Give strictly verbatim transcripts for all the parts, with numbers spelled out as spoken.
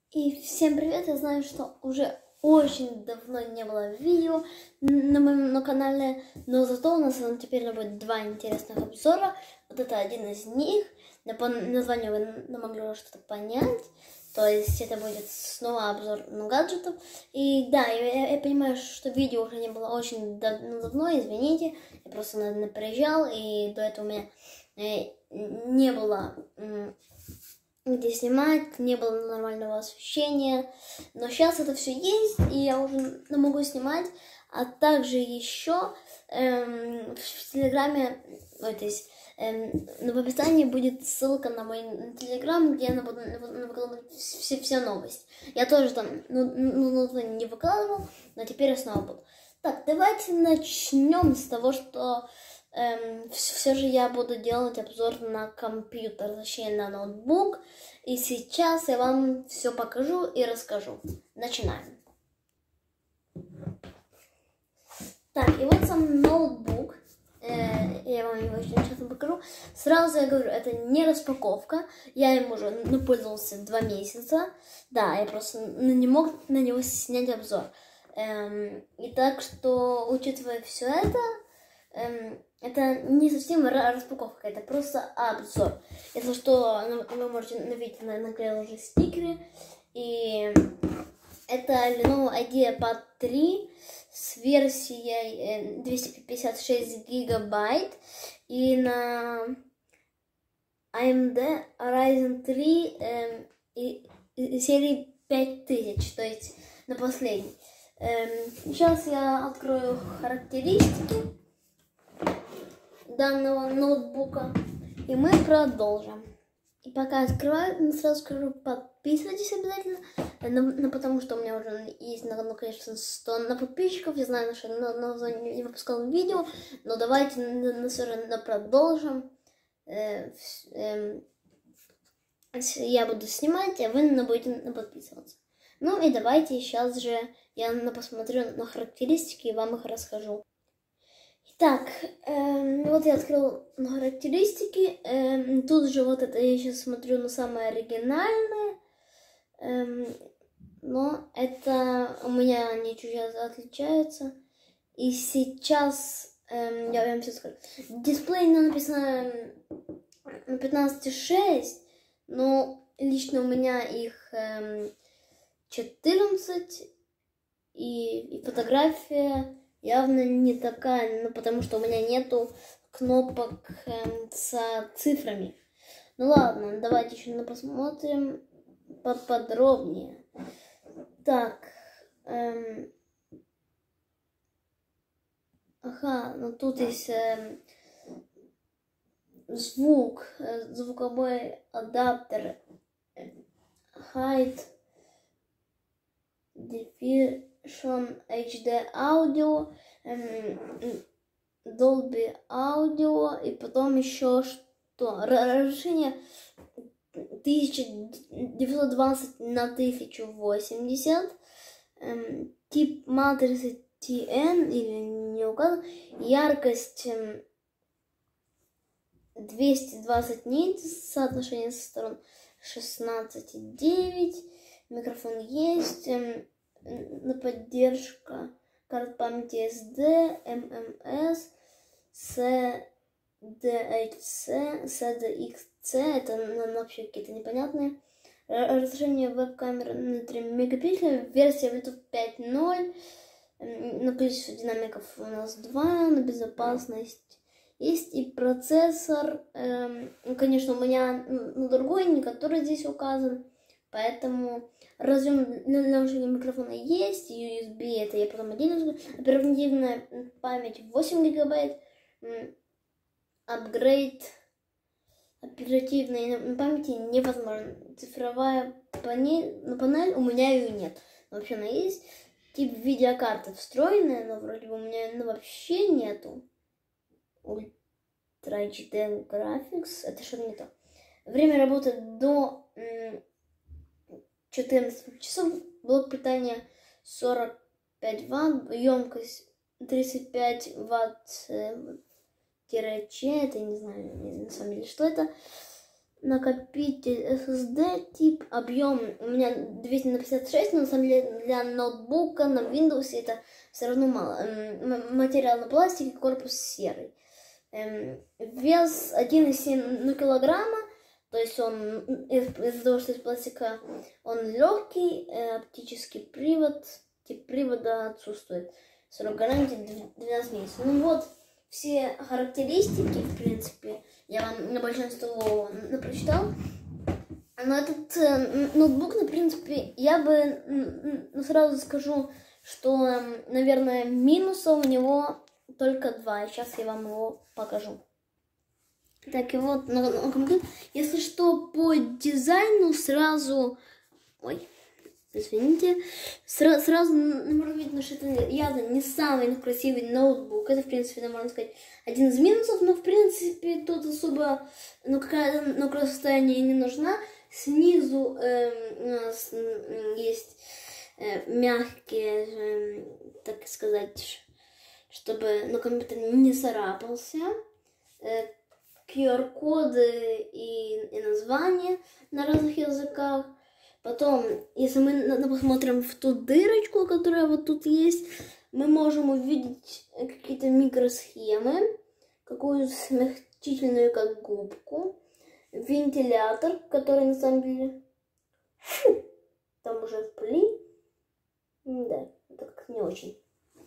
И всем привет! Я знаю, что уже очень давно не было видео на моем на канале, но зато у нас теперь будет два интересных обзора. Вот это один из них. По названию вы могли уже что-то понять. То есть это будет снова обзор на гаджетов. И да, я, я понимаю, что видео уже не было очень давно, извините. Я просто напряжал, и до этого у меня не было где снимать, не было нормального освещения. Но сейчас это все есть, и я уже могу снимать. А также еще эм, в Телеграме, ой, то есть, эм, в описании будет ссылка на мой Телеграм, где я буду выкладывать все, все новости. Я тоже там ну, ну, ну, не выкладывал, но теперь я снова буду. Так, давайте начнем с того, что эм, все же я буду делать обзор на компьютер, точнее на ноутбук. И сейчас я вам все покажу и расскажу. Начинаем. Так, и вот сам ноутбук. Э, я вам его сейчас покажу. Сразу я говорю, это не распаковка. Я им уже напользовался два месяца. Да, я просто не мог на него снять обзор. Эм, и так что, учитывая все это, эм, это не совсем распаковка, это просто обзор. Если что, вы можете увидеть, я наклеила уже стикеры. И это Lenovo IdeaPad три с версией двести пятьдесят шесть гигабайт. И на эй эм ди Ryzen три э, и, и серии пять тысяч, то есть на последний. Э, сейчас я открою характеристики данного ноутбука, и мы продолжим. И пока открываю, сразу скажу, подписывайтесь обязательно, ну, потому что у меня уже есть, ну, конечно, сто на подписчиков. Я знаю, что я не выпускал видео, но давайте на, все равно продолжим. Э, э, я буду снимать, а вы будете подписываться. Ну и давайте сейчас же я посмотрю на характеристики и вам их расскажу. Так, эм, вот я открыл характеристики. Эм, тут же вот это я сейчас смотрю на самое оригинальное. Эм, но это у меня они чуть-чуть отличаются. И сейчас эм, я вам сейчас скажу. Дисплей написано на пятнадцать шесть, но лично у меня их эм, четырнадцать. И, и фотография явно не такая, ну, потому что у меня нету кнопок эм, с цифрами. Ну ладно, давайте еще посмотрим поподробнее. Так, эм, ага, ну тут есть эм, звук, э, звуковой адаптер, э, height, Diffusion эйч ди Audio, эм, Dolby Audio, и потом еще что? Разрешение тысяча девятьсот двадцать на тысяча восемьдесят, эм, тип матрицы ти эн, или не указан, яркость эм, двести двадцать нит, соотношение со сторон шестнадцать и девять, микрофон есть, эм, на поддержка карт памяти эс ди, эм эм эс, си ди эйч си, си ди икс си, это вообще какие-то непонятные. Разрешение веб-камеры на три мегапикселя, версия Bluetooth пять ноль, на количество динамиков у нас два, на безопасность есть и процессор. Эм, конечно, у меня ну, другой, не который здесь указан, поэтому разъем для наушника микрофона есть, ю эс би это я потом отдельно скажу. Оперативная память восемь гигабайт, апгрейд оперативной памяти невозможно. Цифровая панель, ну, панель у меня ее нет. Но вообще она есть. Тип видеокарты встроенная, но вроде бы у меня ну, вообще нету. Ultra эйч ди Graphics, это что-то не то. Время работы до четырнадцати часов. Блок питания сорок пять ватт. Емкость тридцать пять ватт. Ч, это не знаю на самом деле, что это. накопитель эс эс ди, тип, объем у меня двести на пятьдесят шесть, но на самом деле для ноутбука на Windows это все равно мало. Материал на пластике, корпус серый. Вес один и семь килограмма, то есть он из-за того, что из пластика он легкий, оптический привод, тип привода отсутствует. Срок гарантии двенадцать месяцев. Ну вот, все характеристики, в принципе, я вам на большинство прочитал. Но этот э, ноутбук, ну, в принципе, я бы ну, сразу скажу, что, наверное, минусов у него только два. Сейчас я вам его покажу. Так, и вот, ну, ну, если что, по дизайну сразу... Ой, извините. Сра сразу можно видно, что это явно не самый красивый ноутбук. Это, в принципе, это, можно сказать, один из минусов. Но, в принципе, тут особо, ну, какая-то ну, красота не нужна. Снизу э, у нас есть э, мягкие, э, так сказать, чтобы ну, компьютер не царапался. Э, ку ар-коды и, и названия на разных языках. Потом, если мы посмотрим в ту дырочку, которая вот тут есть, мы можем увидеть какие-то микросхемы, какую смягчительную как губку, вентилятор, который на самом деле фу, там уже в пыли. Да, так не очень.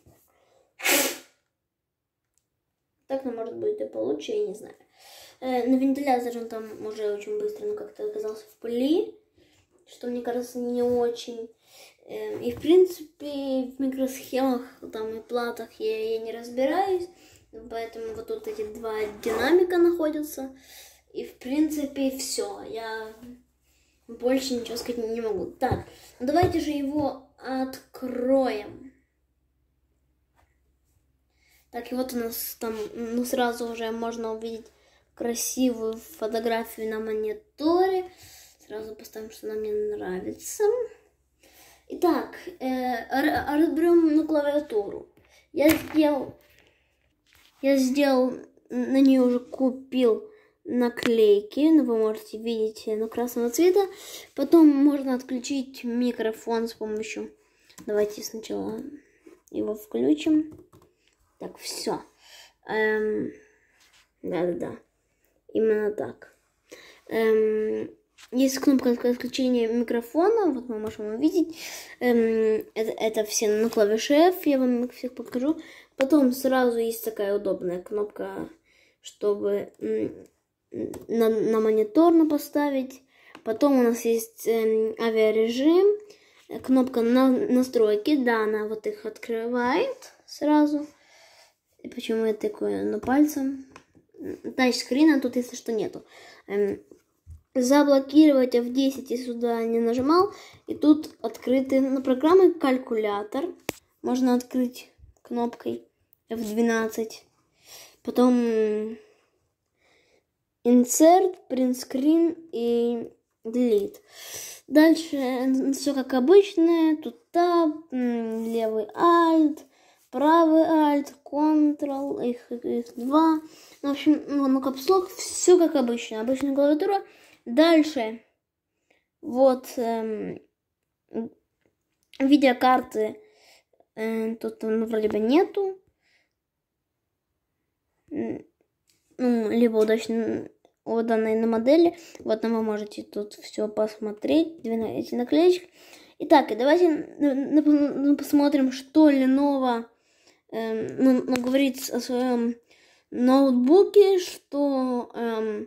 Так, ну, может быть, и получше, я не знаю. Э, на вентиляторе он там уже очень быстро, но как-то оказался в пыли, что, мне кажется, не очень. Э, и, в принципе, в микросхемах там и платах я, я не разбираюсь, поэтому вот тут эти два динамика находятся. И, в принципе, все. Я больше ничего сказать не могу. Так, ну давайте же его откроем. Так, и вот у нас там, ну, сразу уже можно увидеть красивую фотографию на мониторе. Сразу поставим, что нам не нравится. Итак, э, разберем на клавиатуру. Я сделал, я сделал, на нее уже купил наклейки, ну, вы можете видеть, ну, красного цвета. Потом можно отключить микрофон с помощью, давайте сначала его включим. Так, все. Эм, да-да-да, именно так. Эм, есть кнопка отключения микрофона, вот мы можем увидеть. Эм, это, это все на клавише F, я вам их всех покажу. Потом сразу есть такая удобная кнопка, чтобы на, на монитор поставить. Потом у нас есть э, авиарежим, кнопка на настройки, да, она вот их открывает сразу. И почему я такое на пальцем? Тачскрина тут, если что, нету. Эм, заблокировать эф десять я сюда не нажимал. И тут открыты на программы калькулятор. Можно открыть кнопкой эф двенадцать. Потом Insert, Print Screen и Delete. Дальше все как обычно. Тут Tab, левый Alt, правый Alt, Ctrl, их, их два. В общем, ну, капслок, все как обычно. Обычная клавиатура. Дальше. Вот эм, видеокарты. Э, тут ну, вроде бы нету. Ну, либо удачно у данной на модели. Вот вы можете тут все посмотреть. Эти наклеечки. Итак, и давайте посмотрим, что Lenovo э, ну, ну, говорит о своем ноутбуке, что, эм,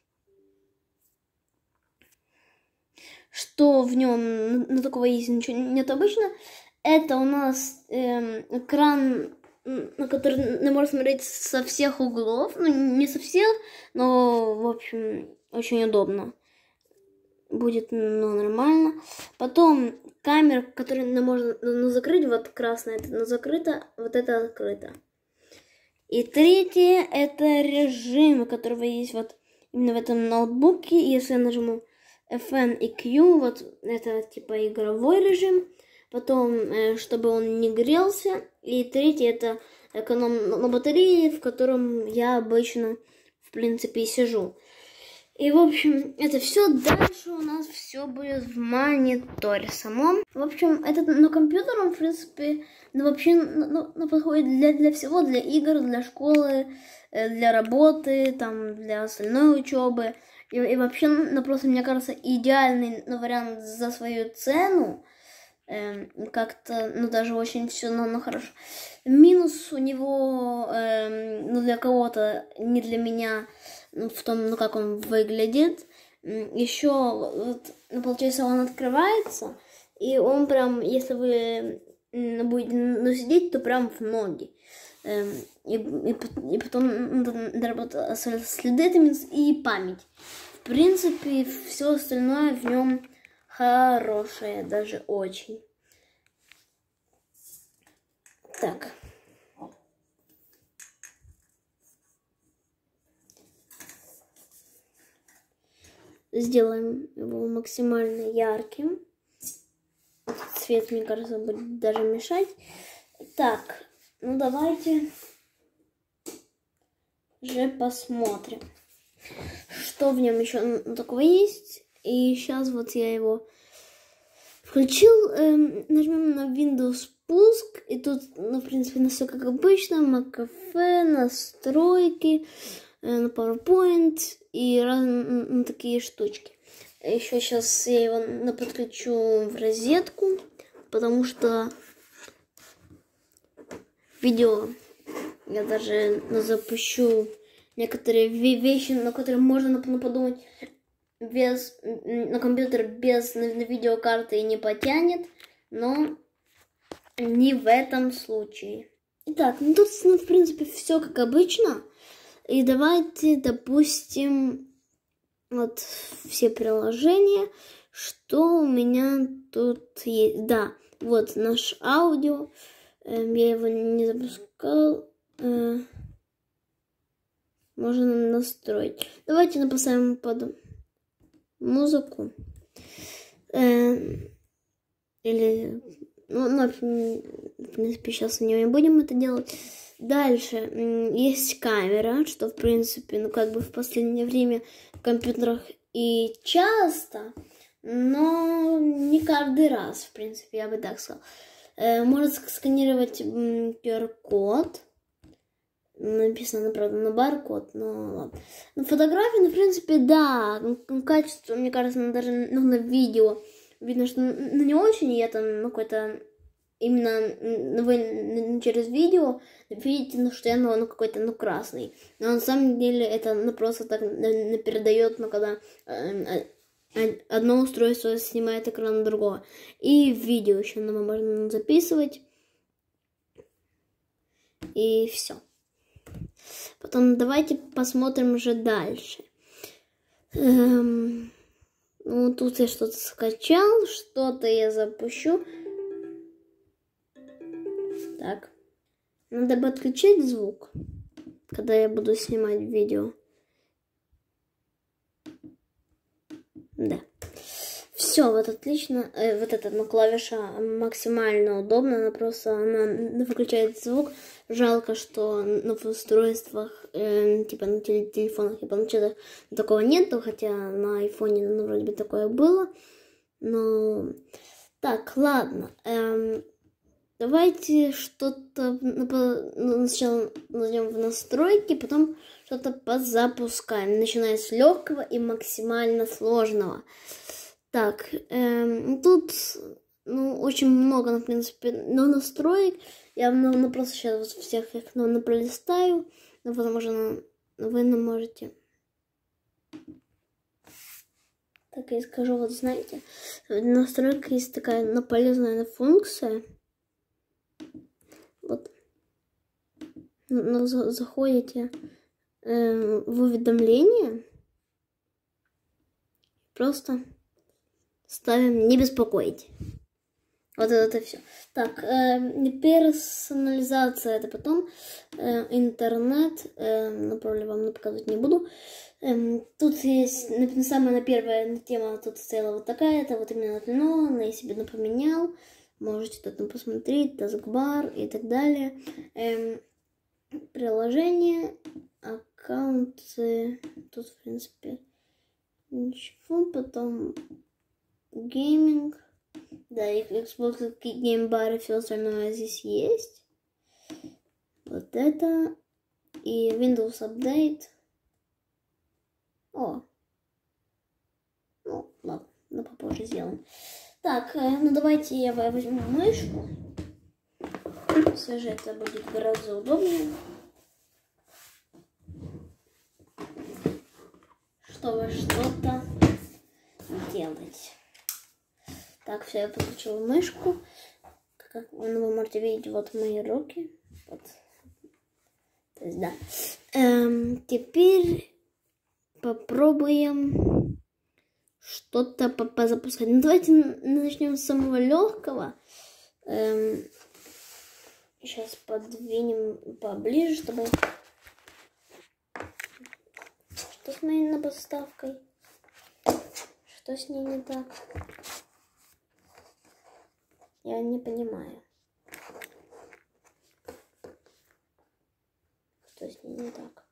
что в нем ну, такого есть ничего нет обычно. Это у нас эм, экран, на который можно смотреть со всех углов. Ну, не со всех, но, в общем, очень удобно. Будет ну, нормально. Потом камера, которую можно ну, закрыть. Вот красная, это ну, закрыто, вот это открыто. И третье, это режим, которого есть вот именно в этом ноутбуке. Если я нажму эф эн и Q, вот это типа игровой режим. Потом, чтобы он не грелся. И третье, это эконом на батарее, в котором я обычно, в принципе, сижу. И, в общем, это все. Дальше у нас все будет в мониторе самом. В общем, этот, ну, компьютер, он, в принципе, ну, вообще, ну, ну, подходит для, для всего, для игр, для школы, для работы, там, для остальной учебы. И, и вообще, ну, просто, мне кажется, идеальный, ну, вариант за свою цену. Эм, как-то, ну, даже очень все, ну, ну, хорошо. Минус у него, эм, ну, для кого-то, не для меня, в том, ну, как он выглядит. Еще, вот, ну, получается, он открывается, и он прям, если вы будете, ну, сидеть, то прям в ноги. И, и, и потом доработать следы, это минус, и память. В принципе, все остальное в нем хорошее, даже очень. Так. Сделаем его максимально ярким. Цвет, мне кажется, будет даже мешать. Так, ну давайте же посмотрим, что в нем еще такого есть. И сейчас вот я его включил. Эм, нажмем на Windows пуск. И тут, ну, в принципе, на все как обычно. MacCafe, настройки, э, на PowerPoint и разные, ну, такие штучки. Еще сейчас я его подключу в розетку, потому что видео я даже запущу некоторые вещи, на которые можно подумать, без, на компьютер без на, на видеокарты и не потянет, но не в этом случае. Итак, ну тут, ну, в принципе, все как обычно. И давайте, допустим, вот все приложения, что у меня тут есть. Да, вот наш аудио. Эм, я его не запускал. Э, можно настроить. Давайте поставим под музыку. Э, или, ну, ну, в принципе, сейчас не будем это делать. Дальше есть камера, что, в принципе, ну, как бы в последнее время в компьютерах и часто, но не каждый раз, в принципе, я бы так сказала. Э, может сканировать ку ар-код. Написано, правда, на баркод, но ладно. Ну, фотографии, ну, в принципе, да. Ну, качество, мне кажется, даже, ну, на видео видно, что, ну, не очень, и это, ну, какой-то именно вы через видео видите, ну, что оно, ну, какой-то, ну, красный. Но на самом деле это, ну, просто так передает, ну, когда э, э, одно устройство снимает экран другого. И видео еще нам можно записывать. И все. Потом давайте посмотрим уже дальше. Эм, ну, тут я что-то скачал, что-то я запущу. Так. Надо бы отключить звук, когда я буду снимать видео. Да. Все, вот отлично. Э, вот эта, ну, клавиша максимально удобна. Она просто она выключает звук. Жалко, что, ну, в устройствах, э, типа на телефонах и планшетах такого нету, хотя на айфоне, ну, вроде бы такое было. Но так, ладно. Эм, давайте что-то, ну, сначала найдем в настройки, потом что-то позапускаем, начиная с легкого и максимально сложного. Так, эм, тут, ну, очень много, ну, в принципе, ну, настроек. Я, ну, ну, просто сейчас вот всех их, ну, ну, пролистаю. Ну, возможно, вы нам можете. Так, я скажу, вот знаете, в настройках есть такая, ну, полезная функция. Вот. Ну, заходите э, в уведомления. Просто ставим «не беспокоить». Вот это все. Так, э, персонализация это потом. Э, интернет. Э, направлю вам, показывать не буду. Э, тут есть, на, самая на первая тема тут стояла вот такая. Это вот именно оно. Она я себе поменял. Можете тут, ну, посмотреть. Таскбар и так далее. Э, приложение. Аккаунты. Тут, в принципе, Ничего, потом гейминг. Да, и Xbox Game Bar и все остальное здесь есть. Вот это. И Windows Update. О. Ну, ладно, но попозже сделаем. Так, ну давайте я возьму мышку. Все же это будет гораздо удобнее. Чтобы что-то делать. Так, все, я подключила мышку. Как вы можете видеть, вот мои руки. Вот. То есть, да. Эм, теперь попробуем что-то позапускать. Ну, давайте начнем с самого легкого. Эм, сейчас подвинем поближе, чтобы... Что с моей поставкой? Что с ней не так? Я не понимаю. Что с ней не так?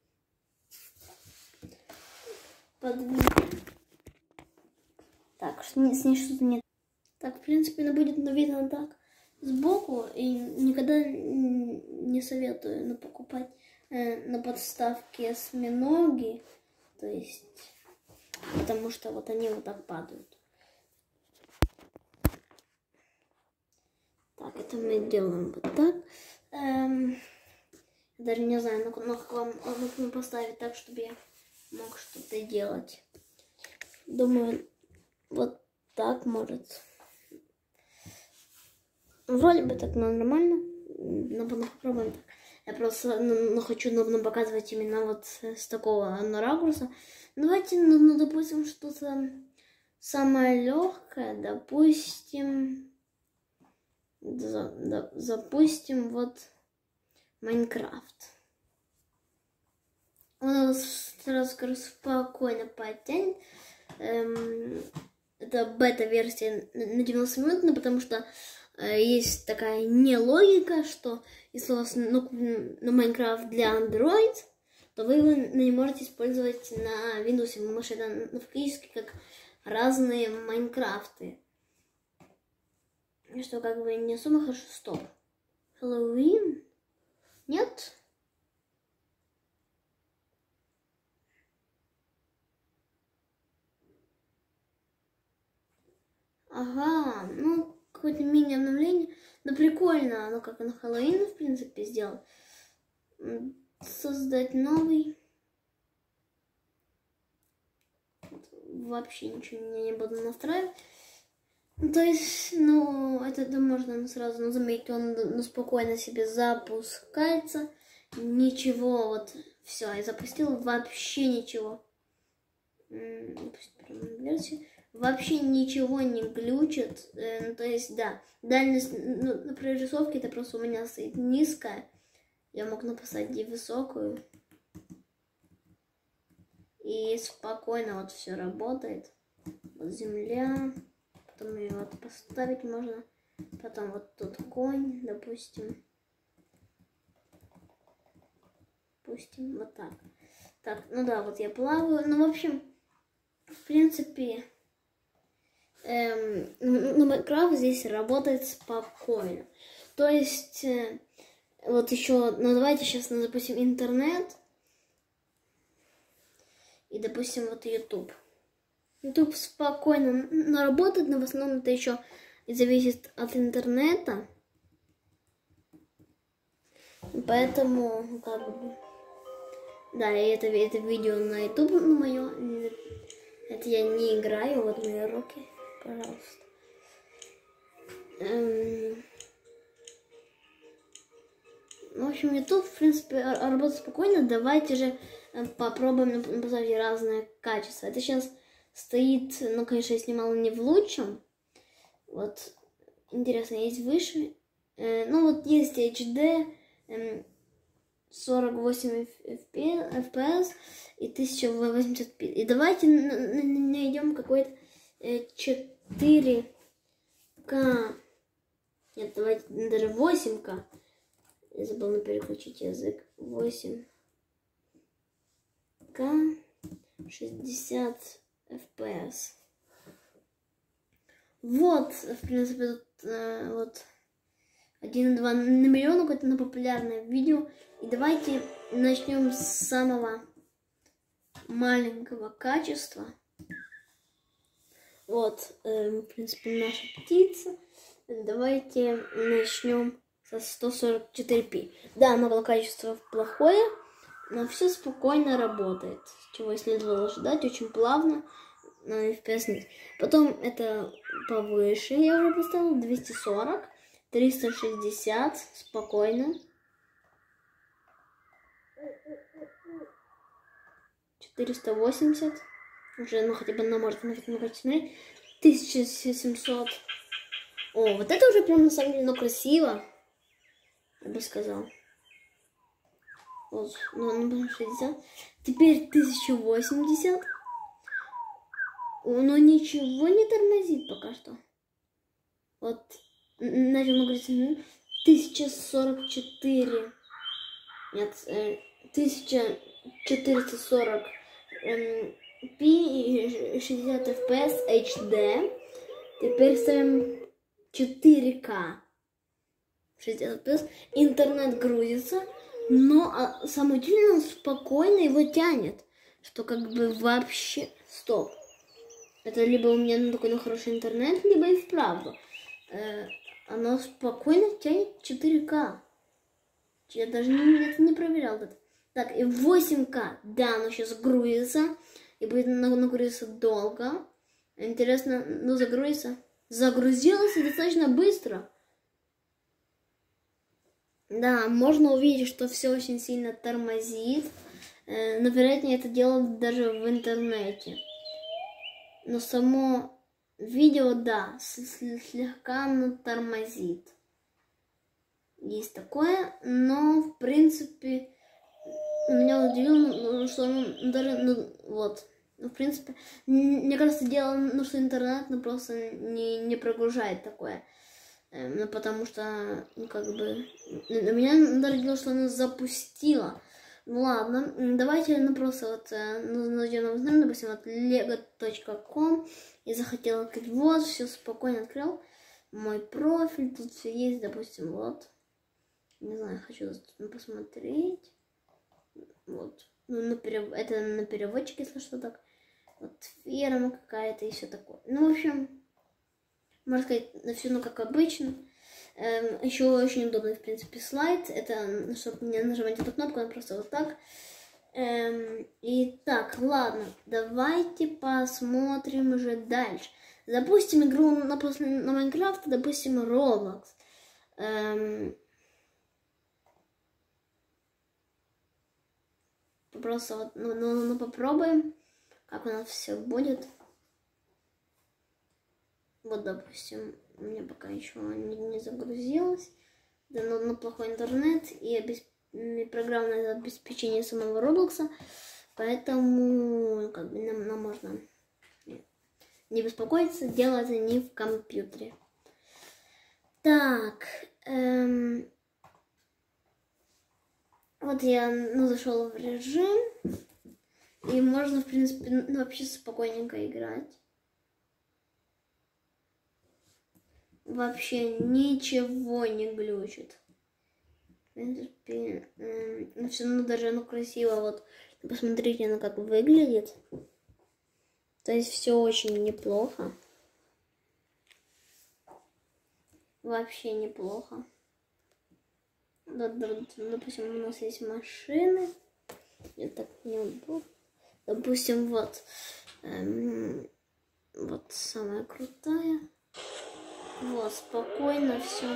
Подвинем. Так, с ней что-то нет. Так, в принципе, она будет видно так сбоку. И никогда не советую на покупать э, на подставке осьминоги. То есть, потому что вот они вот так падают. Так, это мы делаем вот так. Эм, даже не знаю, но, но как вам нужно поставить так, чтобы я мог что-то делать. Думаю, вот так может. Вроде бы так нормально. Но попробуем так. Я просто ну, хочу ну, показывать именно вот с такого ну, ракурса. Давайте, ну, ну допустим, что-то самое легкое. Допустим, за, да, запустим вот Майнкрафт. Он сразу скажу, спокойно подтянет. Эм, это бета-версия на девяносто минут, но потому что э, есть такая нелогика, что если у вас ну, на Майнкрафт для Android, то вы его не можете использовать на Windows. Вы можете это ну, фактически как разные Майнкрафты. Что как бы не особо хорошо. Стоп. Хэллоуин? Нет? Ага, ну, какое-то мини-обновление. Ну, прикольно, оно как на Хэллоуин, в принципе, сделал. Создать новый. Вообще ничего не буду настраивать. Ну, то есть, ну, это, это можно сразу ну, заметить, он ну, спокойно себе запускается. Ничего, вот, все, я запустил, вообще ничего. Версию. Вообще ничего не глючит. Э, ну, то есть, да, дальность ну, на прорисовке это просто у меня стоит низкая. Я мог написать и высокую. И спокойно вот все работает. Вот земля. Потом ее вот поставить можно. Потом вот тут конь, допустим. Допустим, вот так. Так, ну да, вот я плаваю. Ну, в общем, в принципе, эм, ну, Майнкрафт здесь работает спокойно. То есть, э, вот еще, ну давайте сейчас, ну, допустим, интернет. И, допустим, вот YouTube. YouTube спокойно но работает, но в основном это еще зависит от интернета. Поэтому, как бы, да, и это, это видео на YouTube, ну, мое. Это я не играю, вот мои руки, пожалуйста. Эм... В общем, YouTube, в принципе, работает спокойно. Давайте же попробуем поставить разное качество. Это сейчас стоит, ну, конечно, я снимала не в лучшем. Вот, интересно, есть выше. Э, ну, вот есть эйч ди, э, сорок восемь эф пи эс и тысяча восемьдесят пи. И давайте найдем какой-то четыре ка. Нет, давайте даже восемь ка. Я забыла переключить язык. восемь ка, шестьдесят эф пи эс. Вот, в принципе, тут э, вот один и два на миллион какое-то на популярное видео. И давайте начнем с самого маленького качества. Вот, э, в принципе, наша птица. Давайте начнем со сто сорок четыре пи. Да, но качество плохое, но все спокойно работает. Чего и следовало ожидать, очень плавно, но эф пи эс нет. Потом это повыше, я уже поставила, двести сорок, триста шестьдесят, спокойно. четыреста восемьдесят, уже, ну, хотя бы она может на качество смотреть. тысяча семьсот. О, вот это уже прям на самом деле, ну, красиво, я бы сказал. Вот, ну, шестьдесят. Теперь тысяча восемьдесят. Но ничего не тормозит пока что. Вот, начал говорить, тысяча сорок четыре. Нет, э, тысяча четыреста сорок пи и шестьдесят эф пи эс эйч ди. Теперь ставим четыре ка. шестьдесят эф пи эс. Интернет грузится. Но а, самое удивительное, он спокойно его тянет. Что как бы вообще... Стоп. Это либо у меня такой ну, хороший интернет, либо и вправду. Э, оно спокойно тянет четыре ка. Я даже не, это не проверял. Это. Так, и восемь ка. Да, оно сейчас грузится. И будет нагрузиться долго. Интересно, ну загрузится. Загрузилось и достаточно быстро. Да, можно увидеть, что все очень сильно тормозит. Э, но, вероятнее, это делают даже в интернете. Но само видео, да, слегка тормозит. Есть такое, но, в принципе, меня удивило, что он даже, ну, вот, в принципе, мне кажется, дело, ну, что интернет, ну, просто не, не прогружает такое. Ну, потому что, ну, как бы, меня даже дело, что она запустила. Ну, ладно, давайте, ну, просто вот, ну, найдем, узнаем, допустим, вот лего точка ком. Я захотела открыть, вот, все спокойно открыл. Мой профиль, тут все есть, допустим, вот. Не знаю, хочу посмотреть. Вот, ну, на перев... это на переводчике, если что, так. Вот, ферма какая-то и все такое. Ну, в общем... Можно сказать, все, ну, как обычно. Эм, еще очень удобный, в принципе, слайд. Это, чтобы не нажимать эту кнопку, она просто вот так. Эм, и так, ладно, давайте посмотрим уже дальше. Запустим игру на, после, на Майнкрафт, допустим, Roblox. Эм, просто вот, ну, ну, ну, попробуем, как у нас все будет. Вот, допустим, у меня пока еще не, не загрузилось. Да, но, но плохой интернет и, обесп... и программное обеспечение самого Роблокса. Поэтому как бы нам, нам можно не беспокоиться, дело это не в компьютере. Так. Эм... Вот я ну, зашел в режим. И можно, в принципе, ну, вообще спокойненько играть. Вообще ничего не глючит. В принципе, э, все равно даже оно красиво. Вот посмотрите, оно как выглядит. То есть все очень неплохо. Вообще неплохо. Допустим, у нас есть машины. Я так неудобно. Допустим, вот. Эм, вот самая крутая. Вот, спокойно все.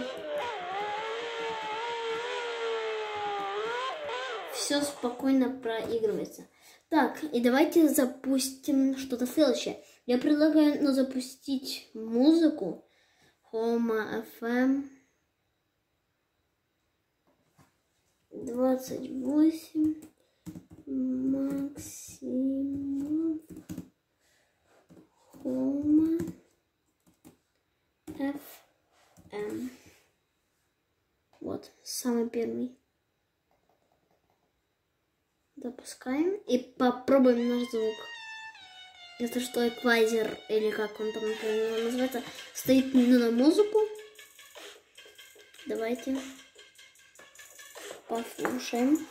Все спокойно проигрывается. Так, и давайте запустим что-то следующее. Я предлагаю ну, запустить музыку. Хома эф эм. двадцать восемь. Максимум. Хома эф эм. Вот, самый первый. Запускаем и попробуем наш звук. если что, эквайзер, или как он там например, называется, стоит на музыку. Давайте послушаем.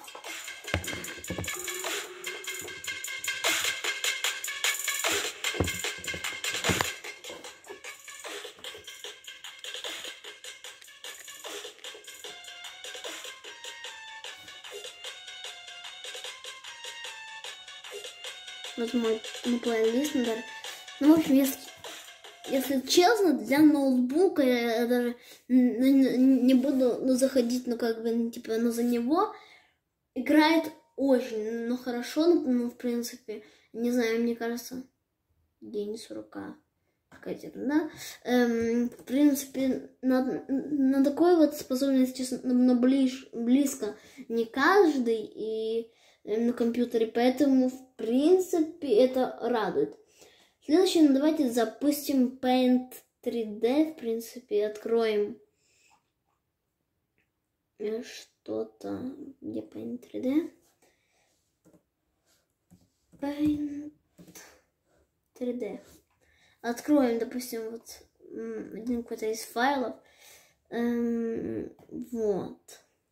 Вот мой, мой плейлист, наверное. Ну, в общем, если, если честно, для ноутбука я даже не, не буду ну, заходить, ну, как бы, ну, типа, ну, за него. Играет очень, ну, хорошо, ну, ну, в принципе, не знаю, мне кажется, день сурка. Какая-то ерунда. Эм, в принципе, на, на такой вот способность, честно, на ближ, близко не каждый и на компьютере, поэтому, в принципе, это радует. Следующее, ну, давайте запустим Paint три дэ, в принципе, откроем что-то, где Paint три дэ? Paint три дэ. Откроем, допустим, вот один какой-то из файлов. Эм, вот.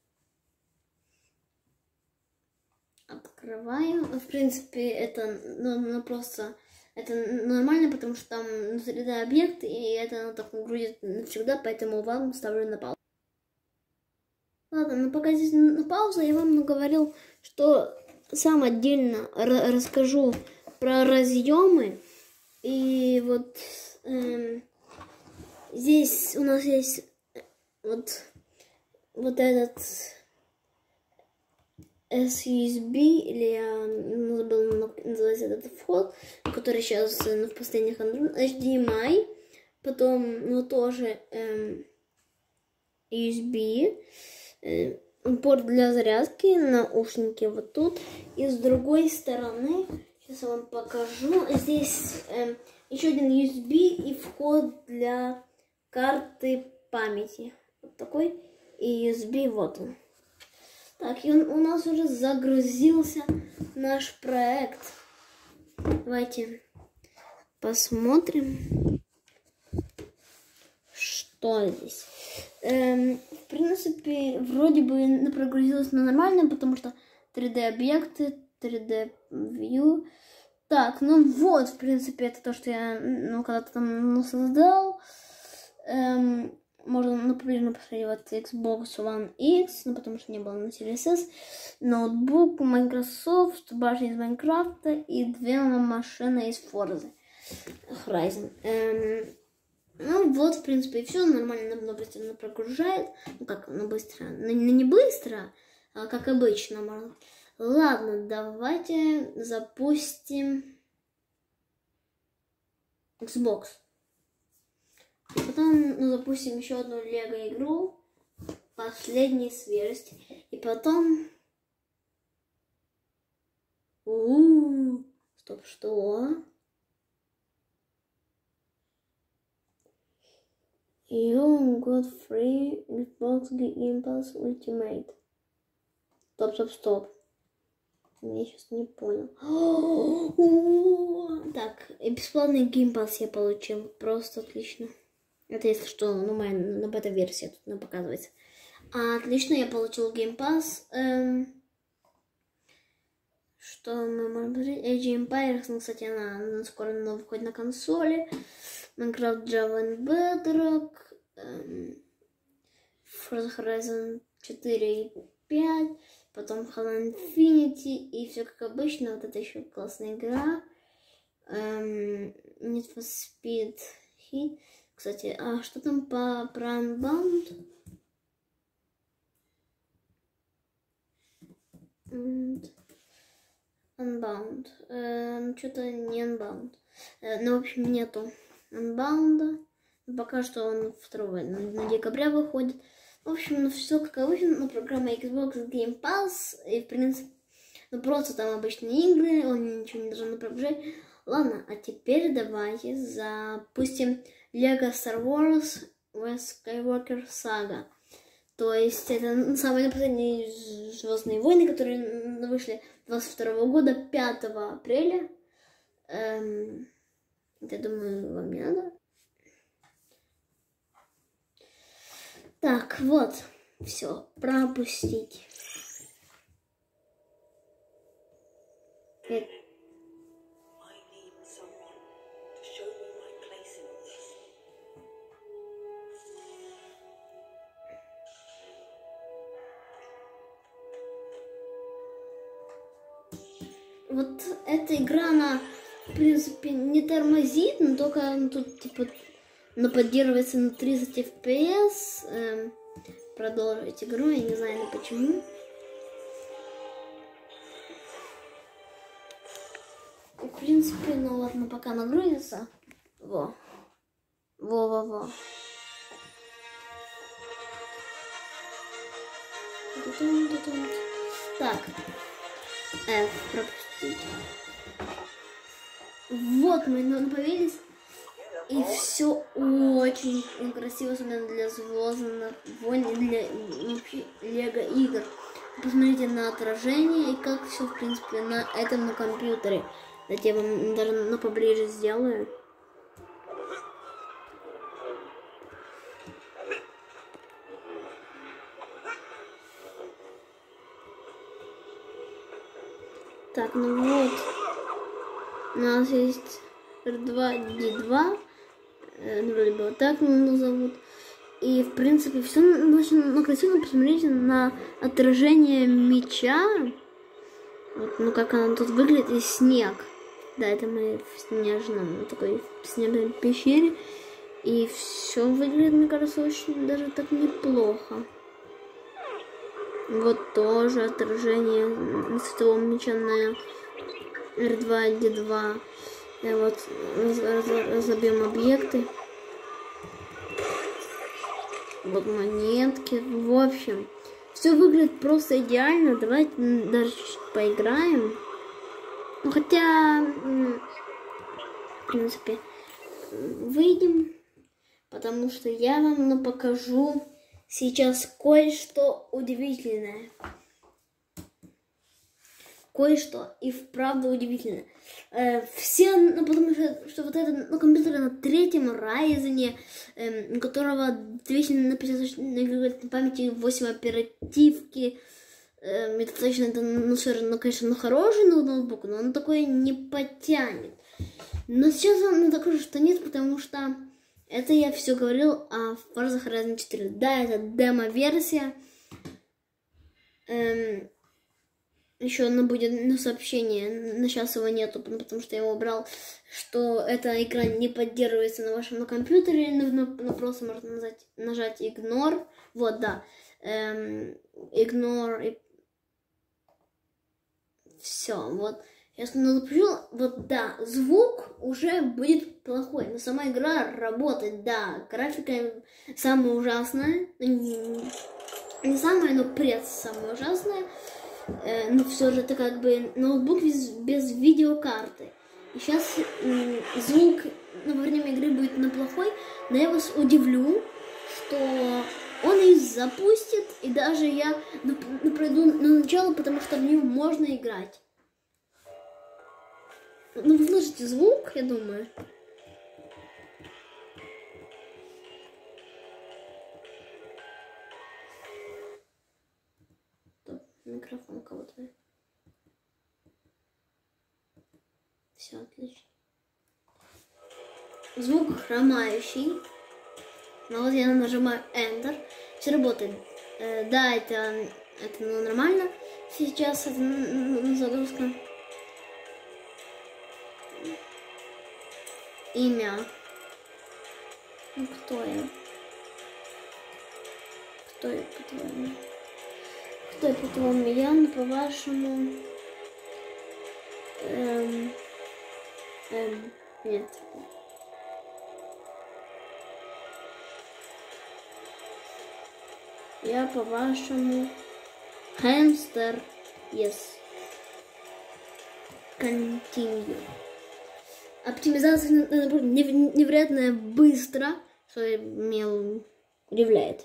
Открываем. В принципе, это ну, ну, просто это нормально, потому что там три дэ объект, и это оно так грузит навсегда, поэтому вам ставлю на паузу. Ладно, ну пока здесь на паузу, я вам говорил, что сам отдельно расскажу про разъемы. И вот эм, здесь у нас есть вот, вот этот эс ю эс би, или я забыла называть этот вход, который сейчас ну, в последних Android, эйч ди эм ай, потом ну, тоже эм, ю эс би, э, порт для зарядки, наушники вот тут, и с другой стороны, сейчас я вам покажу, здесь э, еще один ю эс би и вход для карты памяти, вот такой, и ю эс би вот он. Так, и он, у нас уже загрузился наш проект. Давайте посмотрим, что здесь. Эм, в принципе, вроде бы прогрузилось нормально, потому что три дэ объекты, три дэ view. Так, ну вот, в принципе, это то, что я ну, когда-то там ну, создал. Эм, Можно, например, посмотреть вот Xbox One X, ну, потому что не было на Series S, ноутбук, Microsoft, башня из Майнкрафта и две машины из Forza Horizon. Эм, ну, вот, в принципе, и все нормально, но быстро прогружает. Ну, как, ну, быстро, ну, не быстро, а как обычно, можно. Ладно, давайте запустим Xbox. И потом ну, запустим еще одну лего игру, последний смерть. И потом... У-у-у. Стоп, что? You got free Xbox Game Pass Ultimate. Стоп, стоп, стоп. Я сейчас не понял. Так, бесплатный Game Pass я получил. Просто отлично. Это если что, ну, моя на бета-версия тут нам показывается. А, отлично, я получил Game Pass. Эм, что мы можем посмотреть? Age of Empires, ну, кстати, она, она скоро она выходит на консоли. Minecraft, Java and Bedrock. Эм, Forza Horizon четыре и пять. Потом Halo Infinity. И все как обычно. Вот это еще классная игра. Эм, Need for Speed Heat. Кстати, а что там по про Unbound? Unbound. Э, ну, что-то не Unbound. Э, ну, в общем, нету Unbound. Пока что он второго на, на декабря выходит. В общем, ну, все как обычно. Ну, программа Xbox Game Pass. И, в принципе, ну, просто там обычные игры. Он ничего не должен прогружать. Ладно, а теперь давайте запустим Lego Star Wars The Skywalker Saga. То есть это самые последние Звездные войны, которые вышли двадцать второго года, пятого апреля. Эм, я думаю, вам не надо. Так, вот, все, пропустить. Э, Вот эта игра, она, в принципе, не тормозит, но только ну, тут, типа, она поддерживается на тридцать эф пи эс. Эм, продолжить игру, я не знаю, ну, почему. И, в принципе, ну ладно, пока нагрузится. Во. Во-во-во. Так. F пропустить. Вот мы наповелись. И все очень красиво, особенно для Звездных войн и для вообще Лего игр. Посмотрите на отражение и как все, в принципе, на этом на компьютере. Давайте я вам даже на поближе сделаю. Так, ну вот. У нас есть эр два ди два. Ну, вроде бы вот так его зовут. И, в принципе, все очень ну, красиво. Посмотрите на отражение меча. Вот, ну, как она тут выглядит. И снег. Да, это мы в снежном, такой в снежной пещере. И все выглядит, мне кажется, очень даже так неплохо. Вот тоже отражение светового меча на эр два ди два. И вот разобьем объекты. Вот монетки. В общем, все выглядит просто идеально. Давайте даже чуть-чуть поиграем. Ну, хотя, в принципе, выйдем. Потому что я вам ну, покажу сейчас кое-что удивительное. Кое-что и вправду удивительное. Э, все, ну потому что, что вот это ну, компьютер на третьем Ryzen, э, у которого двести на пятьдесят на памяти, восемь оперативки. Э, это точно, это, ну, ну, конечно, ну, хороший ноутбук, но он такой не потянет. Но сейчас он докажу, что нет, потому что это я все говорил о Forza Horizon четыре. Да, это демо-версия. Эм, еще она будет на сообщение, на сейчас его нету, потому что я его убрал, что эта игра не поддерживается на вашем на компьютере, но, но просто можно нажать, нажать Ignore. Вот, да. Эм, ignore. И... Все, вот. Сейчас запущу, вот да, звук уже будет плохой, но сама игра работает, да, графика самая ужасная, не, не самая, но пресс самая ужасная, э, но все же это как бы ноутбук без, без видеокарты. И сейчас э, звук ну, во время игры будет на плохой, но я вас удивлю, что он их запустит, и даже я ну, ну, пройду на начало, потому что в него можно играть. Ну, вы слышите звук, я думаю. Стоп, микрофон кого-то. Все, отлично. Звук хромающий. Но вот я нажимаю Enter. Все работает. Э, да, это, это ну, нормально. Сейчас это ну, загрузка. Имя. Ну, кто я? Кто я, по-твоему? Кто я, по-твоему? Я, ну, по-вашему... Эм... Эм... Нет. Я, по-вашему... Hamster. Yes. Continue. Оптимизация невероятно быстро, что меня удивляет.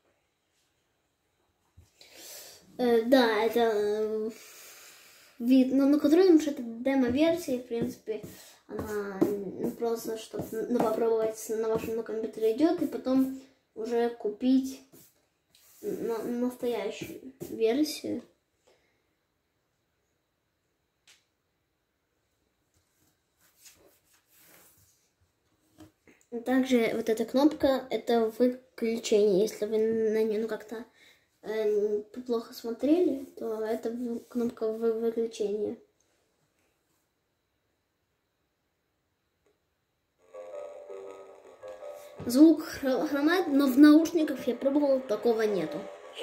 Э, да, это э, вид, но на котором это демо-версия, в принципе, Она ну, просто, чтобы ну, попробовать на вашем компьютере идет, и потом уже купить на настоящую версию. Также вот эта кнопка — это выключение. Если вы на нее ну, как-то э, плохо смотрели, то это кнопка выключения. Звук хромает, но в наушниках я пробовала, такого нету.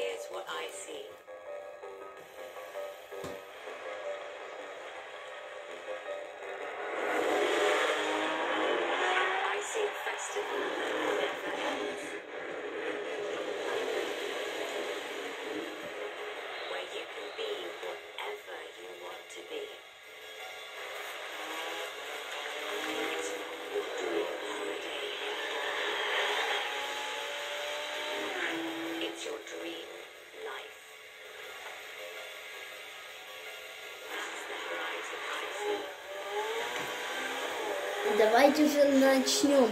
Давайте же начнем.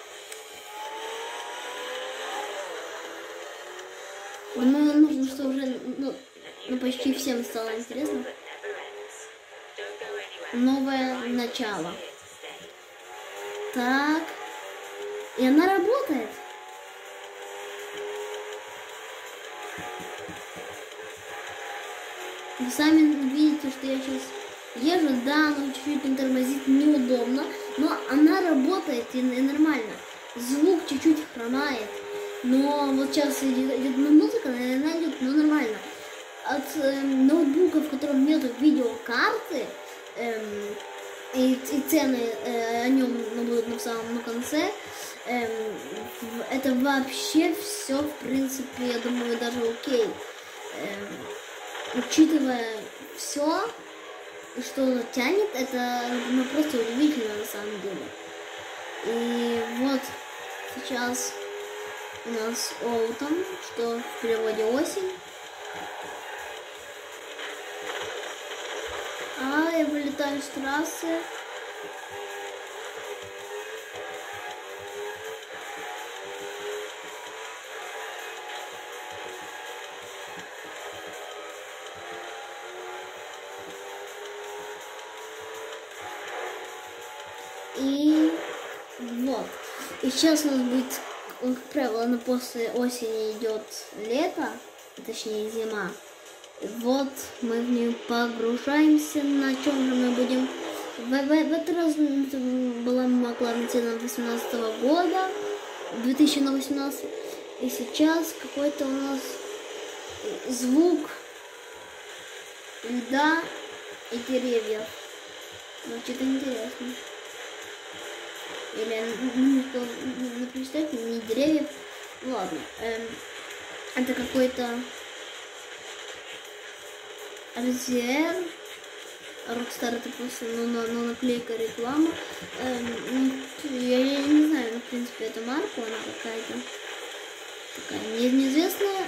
Думаю, нужно, что уже ну, ну, почти всем стало интересно. Новое начало. Так. И она работает. Вы сами видите, что я сейчас езжу, да, но чуть-чуть не тормозит, неудобно, но она работает и, и нормально. Звук чуть-чуть хромает, но вот сейчас идет, идет музыка, она идет, ну нормально. От э, ноутбука, в котором нету видеокарты, э, и, и цены э, о нем ну, будут на самом на конце, э, это вообще все, в принципе, я думаю, даже окей. Э, учитывая все, что тянет, это ну, просто удивительно на самом деле. И вот сейчас у нас autumn, что в переводе осень. А, я вылетаю с трассы. И вот. И сейчас у нас будет, как правило, на после осени идет лето, точнее зима. И вот мы в нее погружаемся. На чем же мы будем? В, в, в этот раз была главная цена восемнадцатого года, две тысячи восемнадцатого. И сейчас какой-то у нас звук льда и деревьев. Значит, интересно. Или, ну, что, ну, представьте, не деревьев. Ладно. Эм, это какой-то Розиер. Rockstar это просто ну, ну, ну, наклейка реклама. Эм, ну, я, я не знаю, но в принципе это марка, она какая-то такая не, неизвестная.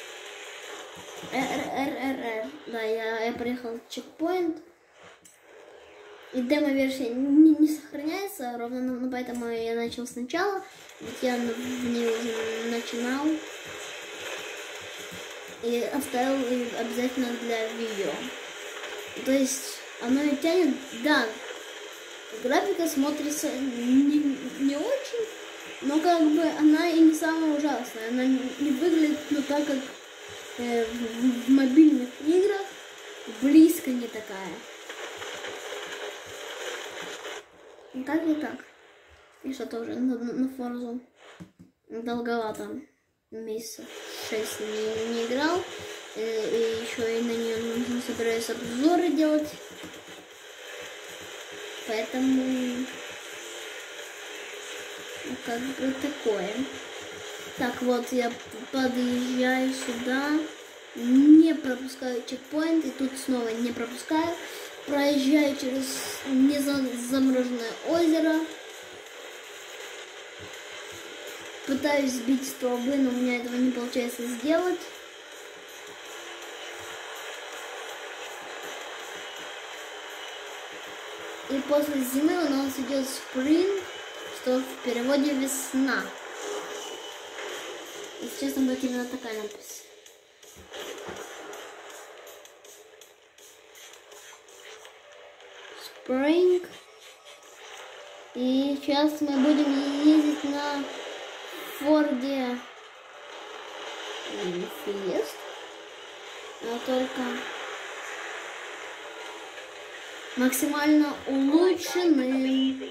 РРРР. Да, я, я приехал в чекпоинт. И демо-версия не, не сохраняется, ровно ну, поэтому я начал сначала, ведь я в ней уже начинал и оставил обязательно для видео. То есть оно и тянет, да, графика смотрится не, не очень, но как бы она и не самая ужасная, она не выглядит, ну так как э, в, в мобильных играх, близко не такая. Как и так. И что тоже на, на, на Форзу долговато. Месяцев шесть не, не играл. И, и еще и на нее нужно собираюсь обзоры делать. Поэтому ну, как бы такое. Так, вот я подъезжаю сюда. Не пропускаю чекпоинт. И тут снова не пропускаю. Проезжаю через незамороженное озеро. Пытаюсь сбить столбы, но у меня этого не получается сделать. И после зимы у нас идет spring, что в переводе весна. И сейчас там будет именно такая надпись. Spring. И сейчас мы будем ездить на Форде Фиест. Но только максимально улучшенный.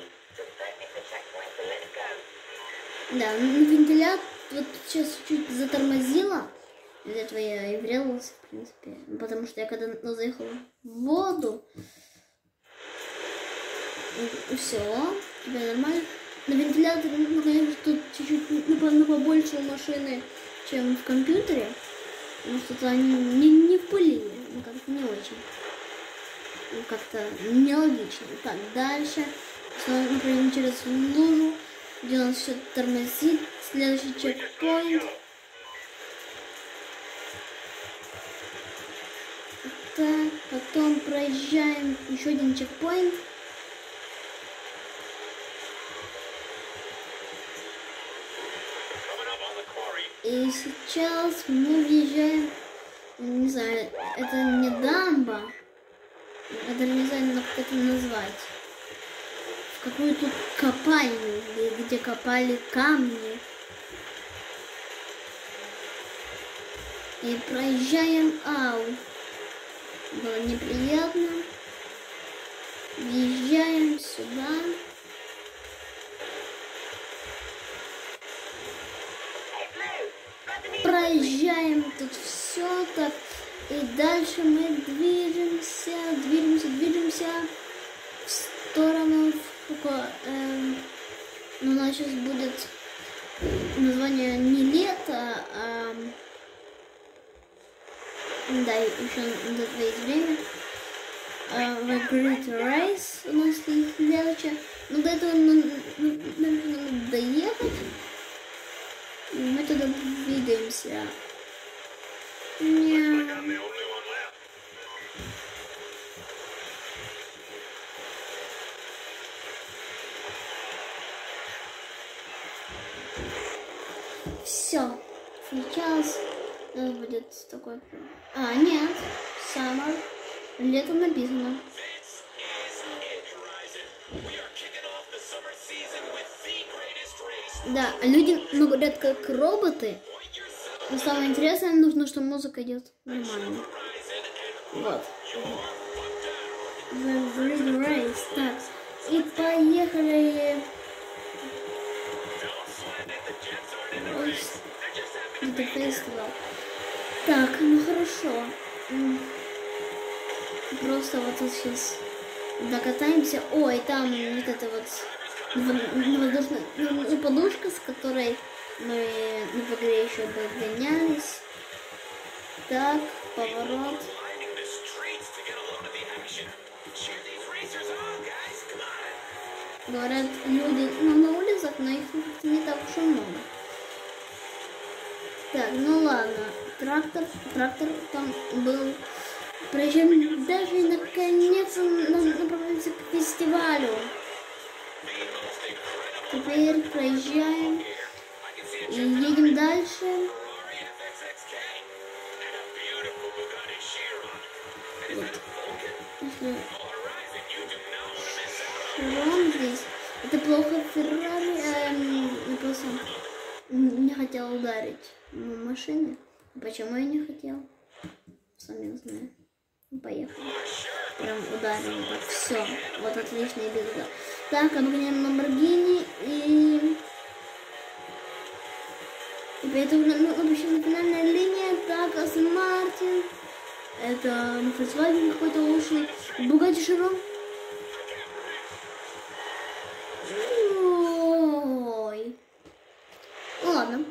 Да, вентилятор вот сейчас чуть затормозила. Из-за этого я и врезался, в принципе. Потому что я когда заехала в воду, и все, тебя нормально. На вентиляторе, ну, конечно, тут чуть-чуть ну, ну, побольше у машины, чем в компьютере. Потому что тут они не, не в пыли, ну, как-то не очень. Ну, как-то нелогично. Так, дальше. Снова, например, через лужу, где у нас все тормозит. Следующий чекпоинт. Так, потом проезжаем еще один чекпоинт. И сейчас мы въезжаем, не знаю, это не дамба, это не знаю, как это назвать, в какую-то копальню, где копали камни. И проезжаем, ау, было неприятно, въезжаем сюда. Проезжаем тут все так, и дальше мы движемся, движемся, движемся в сторону, эм, ну, у нас сейчас будет название не лето, а, да, еще до этого есть время, uh, The Great Race у нас есть следующее, но до этого нам нужно доехать. Мы туда двигаемся. Мяу. Все. Сейчас у нас будет такой... А, нет. Summer. Летом написано. Да, люди ну, говорят как роботы. Но самое интересное, нужно, что музыка идет нормально. Вот. The Great Race. Так. И поехали. Это фестиваль. Так, ну хорошо. Просто вот тут сейчас докатаемся. Ой, там вот это вот воздушная ну, подушка, с которой мы в игре еще догонялись. Так, поворот. Говорят, люди ну, на улицах, но их не так уж и много. Так, ну ладно. Трактор, трактор там был. Проезжаем даже и наконец направляемся к фестивалю. Теперь проезжаем и едем дальше. Вот. Если Широн здесь. Это плохо Феррари. Эм, я просто не хотел ударить машины. Почему я не хотел? Сами не знаю. Поехали. Прям ударили. Так, все. Вот отличный беда. Так, обгоняем Lamborghini и... И поэтому ну, обычно финальная линия. Так, Aston Martin. Это Volkswagen какой-то лучший. Bugatti Chiron. Ой. Ну ладно.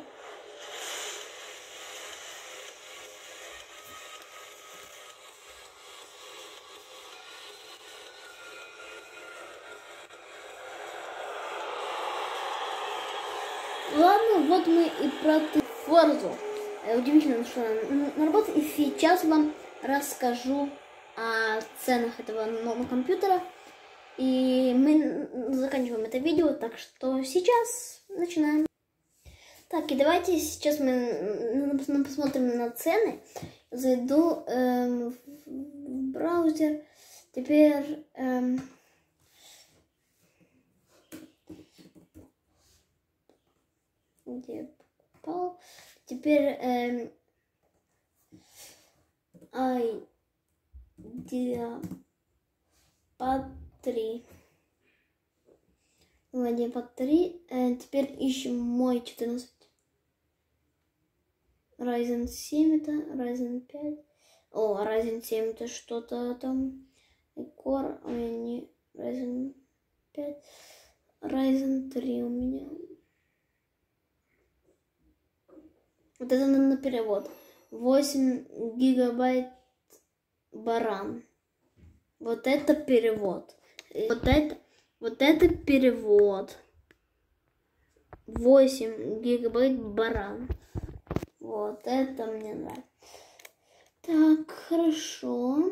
Ладно, вот мы и про Форзу. Удивительно, что она работает. И сейчас вам расскажу о ценах этого нового компьютера. И мы заканчиваем это видео, так что сейчас начинаем. Так, и давайте сейчас мы посмотрим на цены. Зайду эм, в браузер. Теперь... Эм, где я покупал? Теперь... Эм, Idea три. Idea три. Э, теперь ищем мой четырнадцать. Ryzen семь это, Ryzen пять. О, Ryzen семь это что-то там. Core, у меня не Ryzen пять. Ryzen три у меня. Вот это на, на перевод. восемь гигабайт баран. Вот это перевод. Вот это, вот это перевод. восемь гигабайт баран. Вот это мне нравится. Так, хорошо.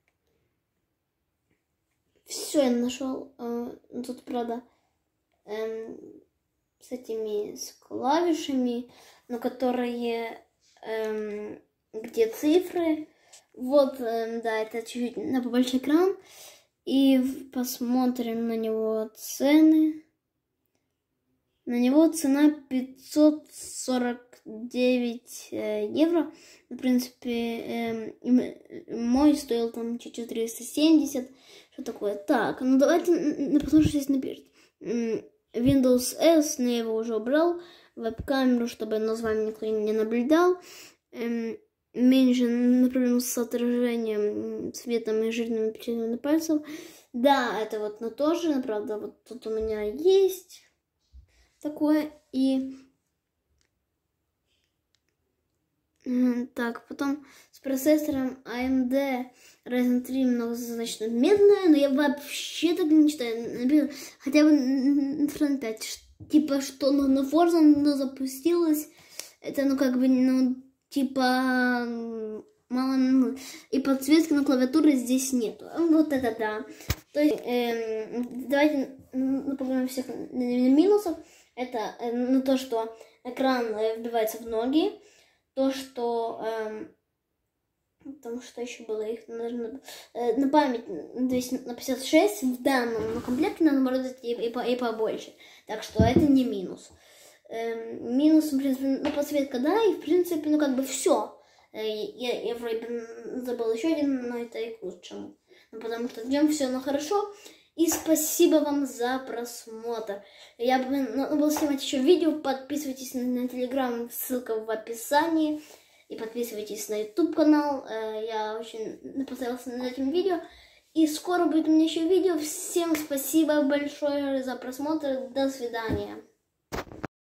Все, я нашел. Э, тут, правда, э, с этими с клавишами, но которые э, где цифры. Вот, э, да, это чуть-чуть на побольше экран. И посмотрим на него цены. На него цена пятьсот сорок девять э, евро. В принципе, э, мой стоил там чуть-чуть триста семьдесят. Что такое? Так, ну давайте посмотрим, что здесь напишет. Windows S, но я его уже убрал. Веб-камеру, чтобы название никто не наблюдал. Эм, меньше проблем с отражением цветом и жирными печатями пальцев. Да, это вот на то же, правда, вот тут у меня есть такое. И так, потом с процессором эй эм ди Ryzen три многозначно медленная, но я вообще так не читаю. Хотя бы на Фронт пять. Типа, что ну, на Forza ну, запустилось. Это, ну, как бы, ну, типа, мало... Ну, и подсветки на клавиатуре здесь нету. Вот это да. То есть, эм, давайте ну, поговорим всех минусов. Это э, ну, то, что экран э, вбивается в ноги. То, что... Эм, там что еще было? Их, наверное, э, на память двести на пятьдесят шесть в данном комплекте надо может и, и, и побольше. Так что это не минус. Эм, минус, в принципе, ну, подсветка, да, и в принципе, ну, как бы все. Э, я, я вроде забыл еще один, но это и к лучшему. Ну, потому что в нем все ну, хорошо. И спасибо вам за просмотр. Я бы ну, буду снимать еще видео. Подписывайтесь на, на телеграм, ссылка в описании. И подписывайтесь на ютуб канал. Я очень постарался над этим видео. И скоро будет у меня еще видео. Всем спасибо большое за просмотр. До свидания.